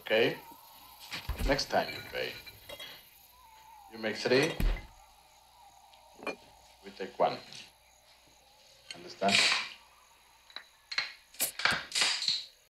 Okay? Next time you pay. You make 3, we take 1. Understand?